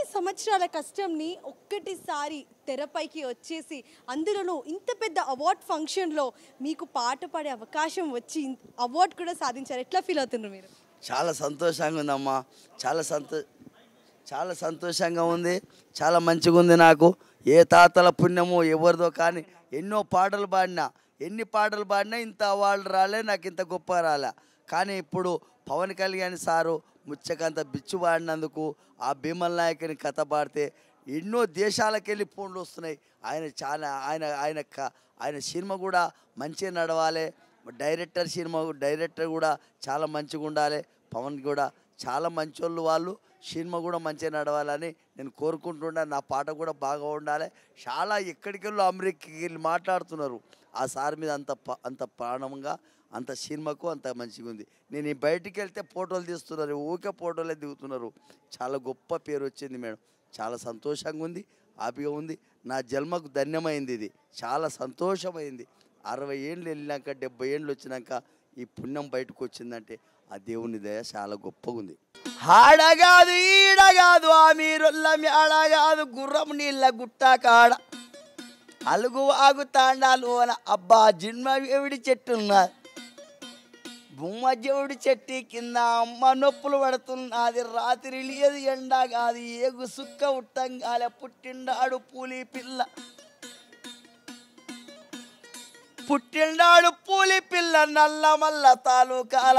సంవత్సరాల కష్టంని ఒక్కటిసారి తెరపైకి వచ్చేసి అందులోనూ ఇంత పెద్ద అవార్డ్ ఫంక్షన్‌లో మీకు పాట పాడే అవకాశం వచ్చి అవార్డ్ కూడా సాధించారు. ఎట్లా ఫీల్ అవుతున్నారు మీరు? చాలా సంతోషంగా ఉందమ్మా. చాలా సంతో చాలా సంతోషంగా ఉంది. చాలా మంచిగుంది నాకు. ఏ తాతల పుణ్యమో ఎవరిదో కానీ ఎన్నో పాటలు పాడినా, ఎన్ని పాటలు పాడినా ఇంత అవార్డు రాలే, నాకు ఇంత గొప్ప రాలే. కానీ ఇప్పుడు పవన్ కళ్యాణ్ సారు ముచ్చకంత బిచ్చు పాడినందుకు ఆ భీమల్ నాయకుని కథ పాడితే ఎన్నో దేశాలకెళ్ళి ఫోన్లు వస్తున్నాయి. ఆయన చాలా ఆయన సినిమా కూడా మంచిగా నడవాలి. డైరెక్టర్ కూడా చాలా మంచిగా ఉండాలి. పవన్ కూడా చాలా మంచోళ్ళు వాళ్ళు. సినిమా కూడా మంచిగా నడవాలని నేను కోరుకుంటున్నా. నా పాట కూడా బాగా ఉండాలి. చాలా ఎక్కడికెళ్ళో అమెరికాకి వెళ్ళి మాట్లాడుతున్నారు ఆ సార్ మీద. అంత ప్రాణంగా, అంత సినిమాకు అంత మంచిగా ఉంది. నేను ఈ బయటికి వెళ్తే ఫోటోలు తీస్తున్నారు, ఊకే ఫోటోలే దిగుతున్నారు. చాలా గొప్ప పేరు వచ్చింది మేడం. చాలా సంతోషంగా ఉంది, హ్యాపీగా ఉంది. నా జన్మకు ధన్యమైంది ఇది. చాలా సంతోషమైంది. 60 ఏళ్ళు వెళ్ళినాక 70 ఏళ్ళు వచ్చినాక ఈ పుణ్యం బయటకు వచ్చిందంటే ఆ దేవుని దయ చాలా గొప్పగా ఉంది. ఆడగాదు ఈడగాదు ఆ మీరొల్ల మేడగాదు గుర్రం నీళ్ళ గుట్ట కాడ అలుగు ఆగు తాండాలు అని అబ్బా జిన్మ ఎవడి చెట్టున్నది, బొమ్మ జవుడి చెట్టు కింద అమ్మ నొప్పులు పడుతున్నది. రాత్రి లేదు ఎండ కాదు ఏగు సుక్క ఉట్టంగాలే పుట్టిండాడు పూలి పిల్ల, పుట్టిండాడు పూలి పిల్ల నల్లమల్ల తాలూకాల,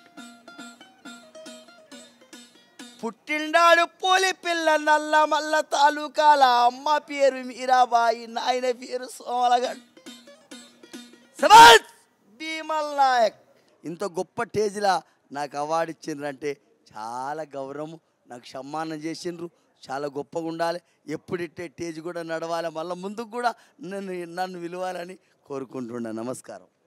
పుట్టిండాడు పూలి పిల్ల నల్లమల్ల తాలూకాల. అమ్మ పేరు మీరాబాయి, నాయన పేరు సోమలగడ్. భీమల్ నాయక్ ఇంత గొప్ప స్టేజ్లా నాకు అవార్డు ఇచ్చిండ్రంటే చాలా గౌరవం. నాకు సన్మానం చేసిండ్రు. చాలా గొప్పగా ఉండాలి. ఎప్పుడిట్టే స్టేజ్ కూడా నడవాలి. మళ్ళీ ముందుకు కూడా నన్ను విలువాలని కోరుకుంటున్నాను. నమస్కారం.